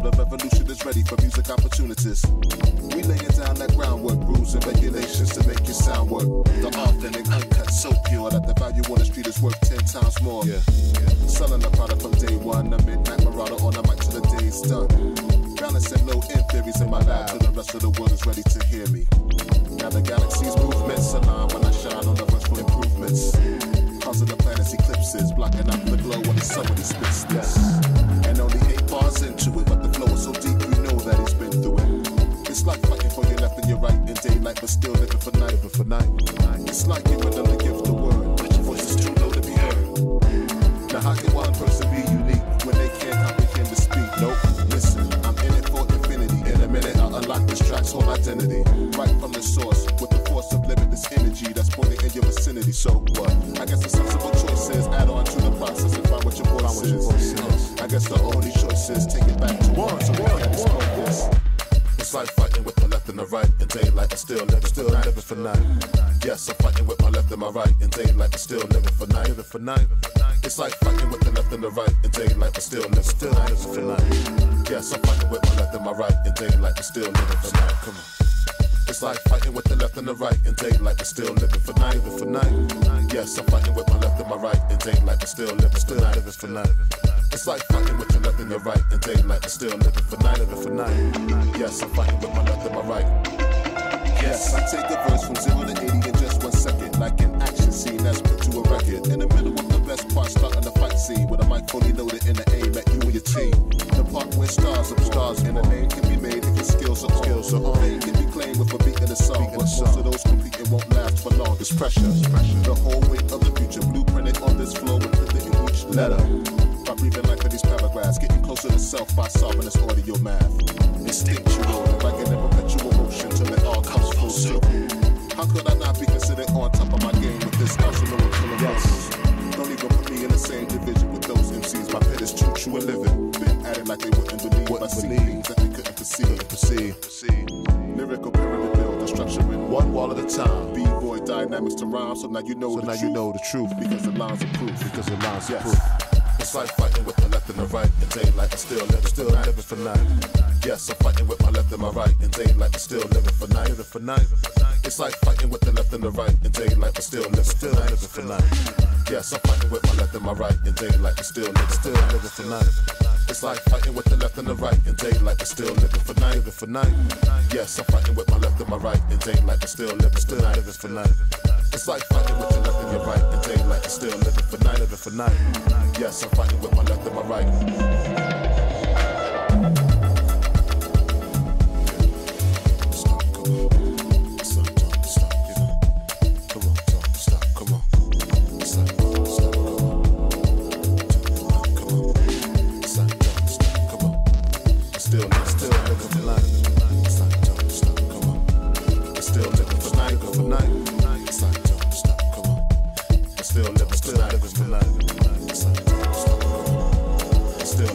the revolution is ready for music opportunities. We laying down that groundwork, rules and regulations to make your sound work. The authentic, uncut, so pure that the value on the street is worth 10 times more. Selling the product from day one, a midnight marauder on the mic till the day's done. Balancing low end theories in my lab till the rest of the world is ready to hear me. Now the galaxy's movements align when I shine on the vertical improvements. Causing the planet's eclipses, blocking out the glow when the sun when he spits this. And only 8 bars into it, but the flow is so deep you know that he's been through it. It's like fighting for your left and your right in daylight, but still living for night. It's like giving them the gift of word, but your voice is too low to be heard. Now how can one person be unique when they can't comprehend to speak? Nope, listen, I'm in it for infinity. In a minute I'll unlock this track's whole identity. Right from the source, with the force of limitless energy that's pointing in your vicinity. So what? I guess the sensible choice is add on to the process and find what your voice is. I guess the only choice is take it back to one so we can explode this. It's like fighting with my left and the right in daylight and still living for night. Yes, I'm fighting with my left and my right in daylight and still living for night. It's like fighting with the left and the right in daylight and still living for night. Yes, I'm fighting with my left and my right in daylight and still living for night. Come on. It's like fighting with the left and the right in daylight and still living for night. Yes, I'm fighting with my left and my right in daylight and still living for night. It's like fighting with your left and your right in daylight and still living for night. Yes, I'm fighting with my left and my right. Yes, I take a verse from 0 to 80 in just 1 second, like an action scene that's put to a record. In the middle of the best part, starting the fight scene with a mic fully loaded in the aim at you and your team. The part where stars and a name can be made if your skills are on. Fame can be claimed with a beat in the song, but most of those competing won't last for long. It's pressure. The whole weight of the future blueprinted on this flow and put it in each letter. By breathing life in these paragraphs, getting closer to self by solving this audio math. Instinctual, like in a perpetual motion till it all comes full circle. How could I not be considered on top of my game with this arsenal of killer vocals? Don't even put me in the same division with those MCs. My pit is true and living. Been at it like they wouldn't believe. I see things that they couldn't perceive. Lyrical pyramid build, structuring one wall at a time. B-boy dynamics to rhyme, so now you know the truth. Because the lines are proof. It's like fighting with the left and the right in daylight and still living for night. Yes, I'm fighting with my left and my right in daylight and still living for night. It's like fighting with the left and the right in daylight and still living for night. Yes, I'm fighting with my left and my right in daylight and still living for night. It's like fighting with the left and the right in daylight and still living for night. Yes, I'm fighting with my left and my right in daylight and still living for night. It's like fighting with your left and your right in daylight and still living for night. Yes, I'm fighting with my left and my right. Still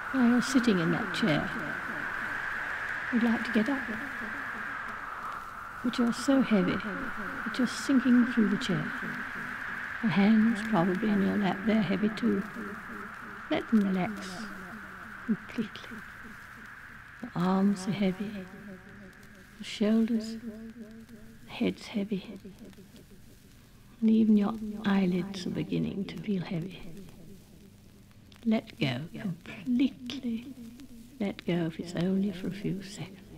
While you're sitting in that chair, you'd like to get up, but you're so heavy that you're sinking through the chair. Your hands probably in your lap, they're heavy too. Let them relax completely. The arms are heavy, the shoulders, the head's heavy, and even your eyelids are beginning to feel heavy. Let go completely. Let go if it's only for a few seconds.